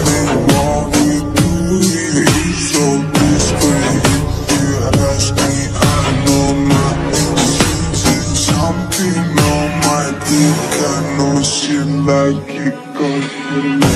me what we do. You're so discreet. If you ask me, I know nothing. See something on my dick, I know shit like it goes.